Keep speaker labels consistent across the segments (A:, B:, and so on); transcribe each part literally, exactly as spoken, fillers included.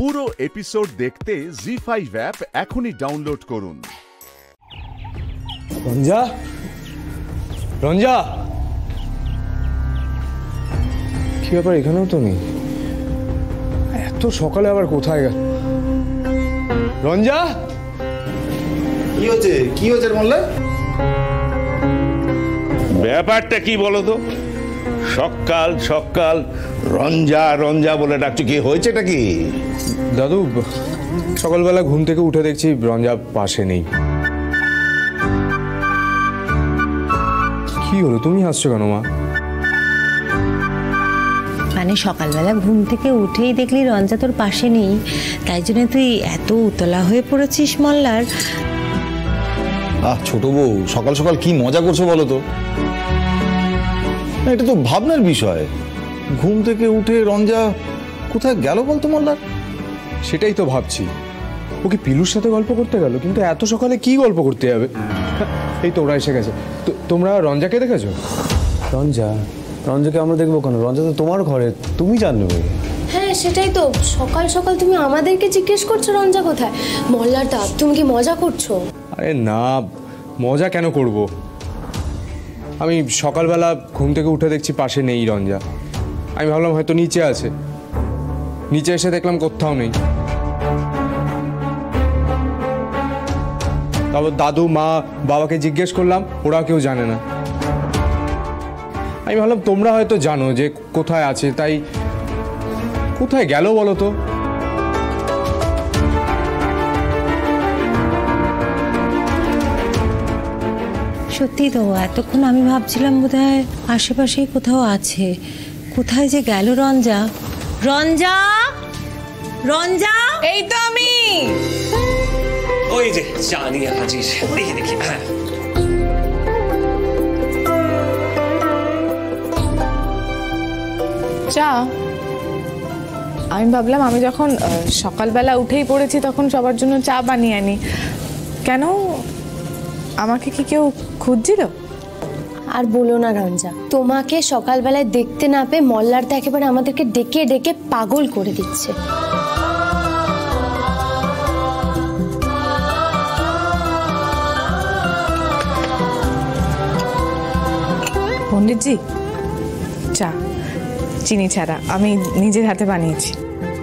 A: পুরো এপিসোড দেখতে Zee five app এখনই ডাউনলোড করুন।
B: রঞ্জা, রঞ্জা, কি ব্যাপার? এখানেও তো নেই। এত সকালে আবার কোথায় গেল? রঞ্জা,
C: কি হচ্ছে? কি হচ্ছে বললে?
D: ব্যাপারটা কি বলো তো? সকাল সকাল রঞ্জা রঞ্জা বলে ডাকছো, কি হয়েছেটা কি?
B: দাদু, সকালবেলা ঘুম থেকে উঠে দেখছি রঞ্জা পাশে নেই। কি হলো, তুমি হাসছো কেন মা?
E: মানে সকালবেলা ঘুম থেকে উঠেই দেখলি রঞ্জা তোর পাশে নেই, তাই জন্য তুই এত উতলা হয়ে পড়েছিস মল্লার।
C: আহ ছোট বউ, সকাল সকাল কি মজা করছো বলো তো? এটা তো ভাবনার বিষয়। ঘুম থেকে উঠে রঞ্জা কোথায় গেল বলতো মল্লার?
B: সেটাই তো ভাবছি। ও কি পিলুর সাথে গল্প করতে গেল? কিন্তু এত সকালে কি গল্প করতে যাবে? এই তো ওরা এসে গেছে। তোমরা রঞ্জাকে দেখেছো?
F: রঞ্জা? রঞ্জাকে আমরা দেখবো কেন? রঞ্জা তো তোমার ঘরে, তুমি জানবে।
G: হ্যাঁ সেটাই তো, সকাল সকাল তুমি আমাদেরকে জিজ্ঞেস করছো রঞ্জা কোথায়? মল্লার দা, তুমি কি মজা করছো?
B: আরে না, মজা কেন করব? আমি সকালবেলা ঘুম থেকে উঠে দেখছি পাশে নেই রঞ্জা। আমি ভাবলাম হয়তো নিচে আছে। নিচে এসে দেখলাম কোথাও নেই। তারপর দাদু, মা, বাবাকে জিজ্ঞেস করলাম, ওরা কেউ জানে না। আমি ভাবলাম তোমরা হয়তো জানো যে কোথায় আছে, তাই কোথায় গেল বলো তো?
E: সত্যি তো, এতক্ষণ আমি ভাবছিলাম বোধহয় আশেপাশেই কোথাও আছে। কোথায় যে গেল রঞ্জা? রঞ্জা, রঞ্জা,
H: এই তো আমি। ওই যে চা নিয়ে হাজির, দেখি দেখি। হ্যাঁ,
I: চা? আমি ভাবলাম আমি যখন সকালবেলা উঠেই পড়েছি তখন সবার জন্য চা বানিয়ে আনি। কেন, আমাকে কি কেউ খুঁজছিল?
G: আর বলো না রঞ্জা, তোমাকে সকালবেলায় দেখতে না পেয়ে মল্লার দা একেবারে আমাদেরকে ডেকে ডেকে পাগল করে দিচ্ছে।
I: পণ্ডিতজি, চা চিনি ছাড়া, আমি নিজের হাতে বানিয়েছি।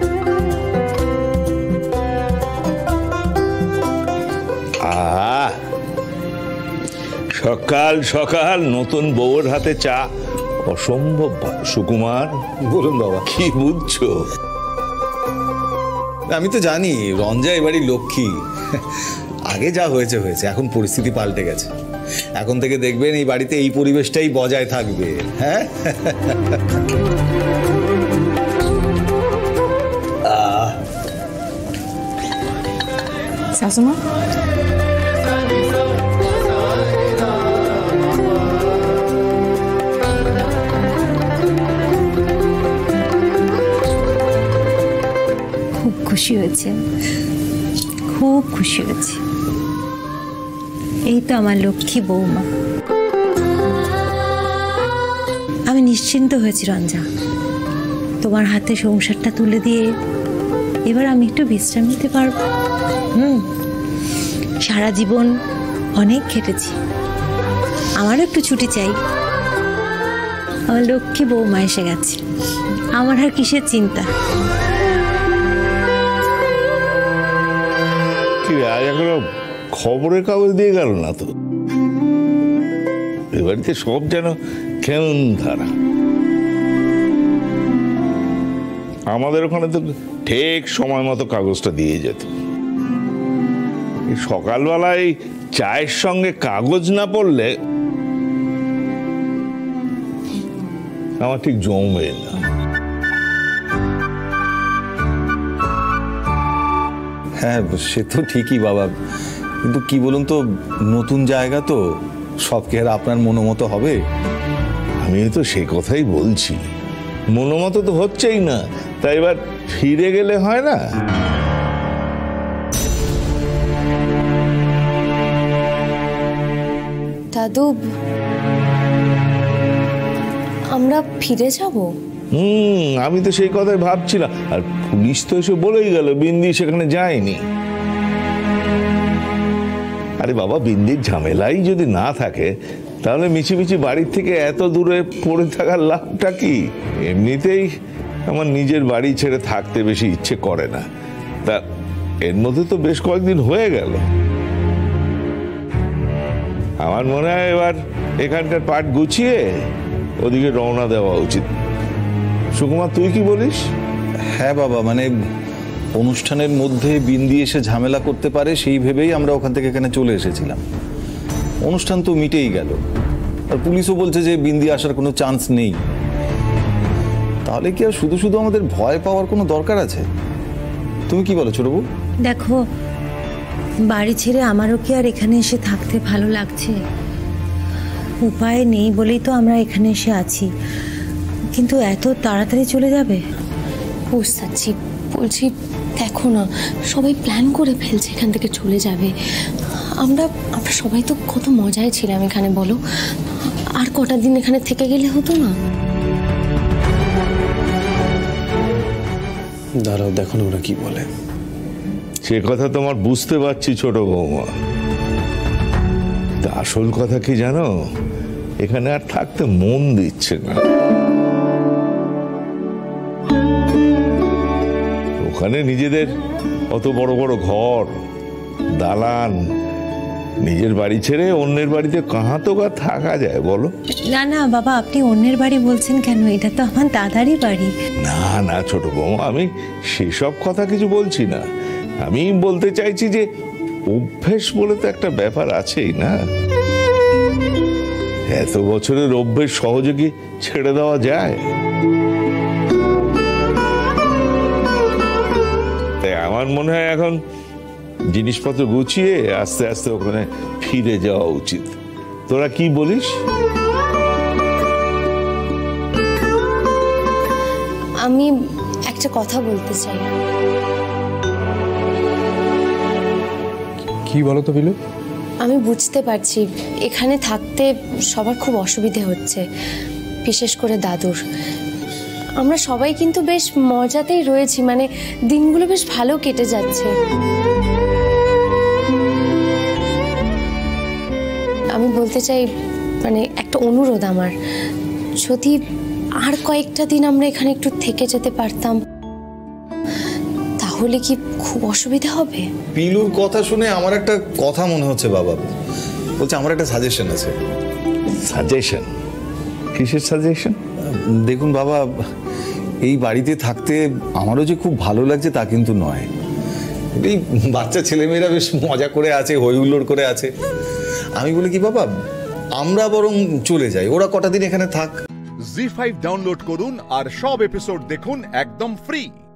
D: আহ, সকাল সকাল নতুন বউয়ের হাতে চা অসম্ভব। সুকুমার,
C: বলুন বাবা।
D: কি বুঝছো?
C: আমি তো জানি রঞ্জা এবারই লক্ষ্মী। আগে যা হয়েছে হয়েছে, এখন পরিস্থিতি পাল্টে গেছে। এখন থেকে দেখবেন এই বাড়িতে এই পরিবেশটাই বজায় থাকবে। হ্যাঁ,
I: শাশুমা,
E: খুব খুশি হয়েছে, খুব খুশি হয়েছে। এই তো আমার লক্ষ্মী বৌমা। আমি নিশ্চিন্ত হয়েছি রঞ্জা, তোমার হাতে সংসারটা তুলে দিয়ে এবার আমি একটু বিশ্রাম নিতে পারবো। হুম, সারা জীবন অনেক খেটেছি, আমারও একটু ছুটি চাই। আমার লক্ষ্মী বৌমা এসে গেছে, আমার আর কিসের চিন্তা?
D: কি আজ এখনো খবরের কাগজ দিয়ে গেল না তো? এ বাড়িতে সব যেন কেমন ধারা। আমাদের ওখানে তো ঠিক সময় মতো কাগজটা দিয়ে যেত। সকালবেলায় চায়ের সঙ্গে কাগজ না পড়লে আমার ঠিক জমবে না।
C: হ্যাঁ সে তো ঠিকই বাবা, কিন্তু কি বলুন তো, নতুন জায়গা তো, সব কি আর আপনার মনোমতো হবে?
D: আমি তো সে কথাই বলছি, মনোমতো তো হচ্ছেই না, তাই এবার ফিরে গেলে হয় না?
G: দাদু, আমরা ফিরে যাব?
D: হুম, আমি তো সেই কথাই ভাবছিলাম। আর পুলিশ তো এসে বলেই গেল বিন্দি সেখানে যায়নি। আরে বাবা, বিন্দির ঝামেলাই যদি না থাকে তাহলে মিছিমিছি বাড়ির থেকে এত দূরে পড়ে থাকার লাভটা কি? এমনিতেই আমার নিজের বাড়ি ছেড়ে থাকতে বেশি ইচ্ছে করে না, তা এর মধ্যে তো বেশ কয়েকদিন হয়ে গেল। আমার মনে হয় এবার এখানকার পাট গুছিয়ে ওদিকে রওনা দেওয়া উচিত। সুকুমার, তুই কি বলিস?
C: হ্যাঁ বাবা, মানে অনুষ্ঠানের মধ্যে বিন্দি এসে ঝামেলা করতে পারে সেই ভেবেই আমরা ওখান থেকে এখানে চলে এসেছিলাম। অনুষ্ঠান তো মিটেই গেল, আর পুলিশও বলছে যে বিন্দি আসার কোনো চান্স নেই। তাহলে কি আর শুধু শুধু আমাদের ভয় পাওয়ার কোনো দরকার আছে? তুমি কি বলো ছোটবু?
E: দেখো, বাড়ি ছেড়ে আমারও কি আর এখানে এসে থাকতে ভালো লাগছে? উপায় নেই বলেই তো আমরা এখানে এসে আছি, কিন্তু এত তাড়াতাড়ি চলে যাবে?
G: বুঝতে বলছি, দেখো না, সবাই প্ল্যান করে ফেলছে এখান থেকে চলে যাবে। আমরা আমরা সবাই তো কত মজায় ছিলাম এখানে, বলো? আর কটা দিন এখানে থেকে গেলে হতো না?
F: দাঁড়াও, দেখো না ওরা কি বলে।
D: সে কথা তোমার বুঝতে পারছি ছোট বৌমা, তা আসল কথা কি জানো, এখানে আর থাকতে মন দিচ্ছে না। ওখানে নিজেদের অত বড় বড় ঘর, দালান, নিজের বাড়ি ছেড়ে অন্যের বাড়িতে কাহা তো কার থাকা যায় বলো?
E: না না বাবা, আপনি অন্যের বাড়ি বলছেন কেন? এটা তো আমার দাদারই বাড়ি।
D: না না ছোট বৌমা, আমি সেসব কথা কিছু বলছি না। আমি বলতে চাইছি যে অভ্যেস বলে তো একটা ব্যাপার আছেই না। এত বছরের অভ্যেস সহজে কি ছেড়ে দেওয়া যায়? তাই আমার মনে হয় এখন জিনিসপত্র গুছিয়ে আস্তে আস্তে ওখানে ফিরে যাওয়া উচিত। তোরা কি বলিস?
G: আমি একটা কথা বলতে চাই।
B: কি বলো তো পিলু?
G: আমি বুঝতে পারছি এখানে থাকতে সবার খুব অসুবিধে হচ্ছে, বিশেষ করে দাদুর। আমরা সবাই কিন্তু বেশ মজাতেই রয়েছি, মানে দিনগুলো বেশ ভালো কেটে যাচ্ছে। আমি বলতে চাই, মানে একটা অনুরোধ আমার, যদি আর কয়েকটা দিন আমরা এখানে একটু থেকে যেতে পারতাম, তাহলে কি খুব অসুবিধা হবে?
C: পিলুর কথা শুনে আমার একটা কথা মনে হচ্ছে বাবা। বলছে আমার একটা সাজেশন আছে।
D: সাজেশন? কিসের সাজেশন?
C: দেখুন বাবা, এই বাড়িতে থাকতে আমারও যে খুব ভালো লাগছে তা কিন্তু নয়। এই বাচ্চা ছেলেমেয়েরা বেশ মজা করে আছে, হই হুল্লোড় করে আছে। আমি বলি কি বাবা, আমরা বরং চলে যাই, ওরা কটা দিন এখানে থাক।
A: জি ফাইভ ডাউনলোড করুন আর সব এপিসোড দেখুন একদম ফ্রি।